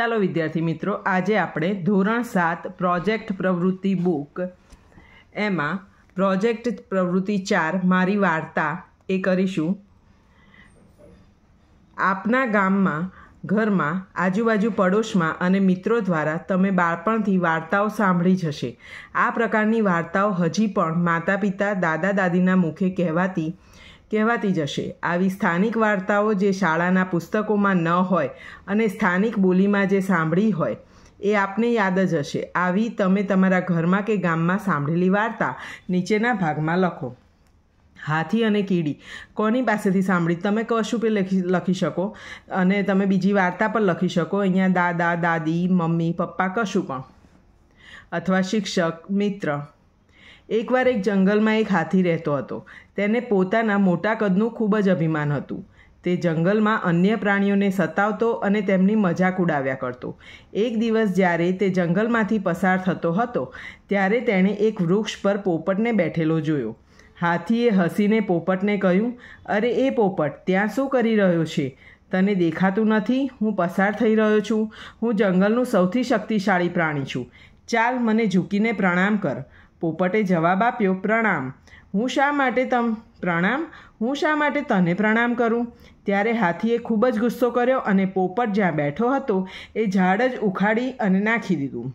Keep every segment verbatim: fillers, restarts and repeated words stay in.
ચાલો વિદ્યાર્થી મિત્રો, આજે આપણે ધોરણ સાત પ્રોજેક્ટ પ્રવૃત્તિ બુક એમાં પ્રોજેક્ટ પ્રવૃત્તિ ચાર મારી વાર્તા એ કરીશું। આપના ગામમાં, ઘરમાં, આજુબાજુ પડોશમાં અને મિત્રો દ્વારા તમે બાળપણથી વાર્તાઓ સાંભળી જ હશે। આ પ્રકારની વાર્તાઓ હજી પણ માતા પિતા, દાદા દાદીના મુખે કહેવાતી કહેવાતી જ હશે। આવી સ્થાનિક વાર્તાઓ જે શાળાના પુસ્તકોમાં ન હોય અને સ્થાનિક બોલીમાં જે સાંભળી હોય એ આપને યાદ જ હશે। આવી તમે તમારા ઘરમાં કે ગામમાં સાંભળેલી વાર્તા નીચેના ભાગમાં લખો। હાથી અને કીડી કોની પાસેથી સાંભળી? તમે કશું પણ લખી લખી શકો અને તમે બીજી વાર્તા પણ લખી શકો। અહીંયા દાદા, દાદી, મમ્મી, પપ્પા કશું પણ, અથવા શિક્ષક, મિત્ર। એકવાર એક જંગલમાં એક હાથી રહેતો હતો। તેને પોતાના મોટા કદનું ખૂબ જ અભિમાન હતું। તે જંગલમાં અન્ય પ્રાણીઓને સતાવતો અને તેમની મજાક ઉડાવ્યા કરતો। એક દિવસ જ્યારે તે જંગલમાંથી પસાર થતો હતો ત્યારે તેણે એક વૃક્ષ પર પોપટને બેઠેલો જોયો। હાથીએ હસીને પોપટને કહ્યું, અરે એ પોપટ, ત્યાં શું કરી રહ્યો છે? તને દેખાતું નથી હું પસાર થઈ રહ્યો છું? હું જંગલનું સૌથી શક્તિશાળી પ્રાણી છું। ચાલ મને ઝૂકીને પ્રણામ કર। પોપટે જવાબ આપ્યો, પ્રણામ? હું શા માટે તમ પ્રણામ હું શા માટે તને પ્રણામ કરું? ત્યારે હાથીએ ખૂબ જ ગુસ્સો કર્યો અને પોપટ જ્યાં બેઠો હતો એ ઝાડ જ ઉખાડી અને નાખી દીધું।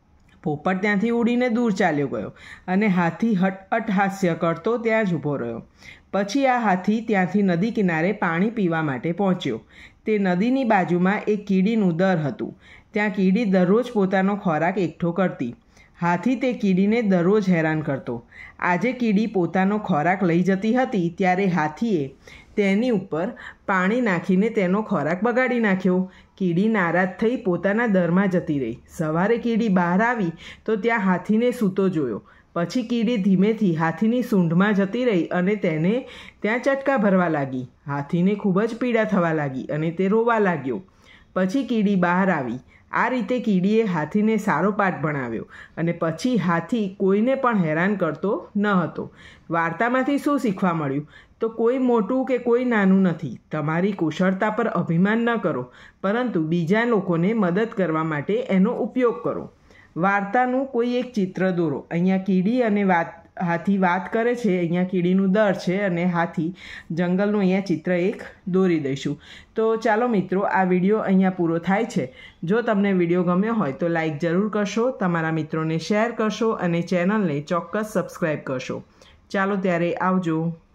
પોપટ ત્યાંથી ઉડીને દૂર ચાલ્યો ગયો અને હાથી હટ અટ્ટહાસ્ય કરતો ત્યાં જ ઊભો રહ્યો। પછી આ હાથી ત્યાંથી નદી કિનારે પાણી પીવા માટે પહોંચ્યો। તે નદીની બાજુમાં એક કીડીનું દર હતું। ત્યાં કીડી દરરોજ પોતાનો ખોરાક એકઠો કરતી। હાથી તે કીડીને દરરોજ હેરાન કરતો। આજે કીડી પોતાનો ખોરાક લઈ જતી હતી ત્યારે હાથીએ તેની ઉપર પાણી નાખીને તેનો ખોરાક બગાડી નાખ્યો। કીડી નારાજ થઈ પોતાના દરમાં જતી રહી। સવારે કીડી બહાર આવી તો ત્યાં હાથીને સૂતો જોયો। પછી કીડી ધીમેથી હાથીની સૂંઢમાં જતી રહી અને તેને ત્યાં ચટકા ભરવા લાગી। હાથીને ખૂબ જ પીડા થવા લાગી અને તે રોવા લાગ્યો। પછી કીડી બહાર આવી। આ રીતે કીડીએ હાથીને સારો પાઠ ભણાવ્યો અને પછી હાથી કોઈને પણ હેરાન કરતો ન હતો। વાર્તામાંથી શું શીખવા મળ્યું? તો કોઈ મોટું કે કોઈ નાનું નથી। તમારી કુશળતા પર અભિમાન ન કરો, પરંતુ બીજા લોકોને મદદ કરવા માટે એનો ઉપયોગ કરો। વાર્તાનું કોઈ એક ચિત્ર દોરો। અહીંયા કીડી અને વાત હાથી વાત કરે છે, અહીંયા કીડીનું દર છે અને હાથી જંગલનું અહીંયા ચિત્ર એક દોરી દઈશું। તો ચાલો મિત્રો, આ વિડીયો અહીંયા પૂરો થાય છે। જો તમને વિડીયો ગમ્યો હોય તો લાઈક જરૂર કરશો, તમારા મિત્રોને શેર કરશો અને ચેનલને ચોક્કસ સબસ્ક્રાઈબ કરશો। ચાલો ત્યારે આવજો।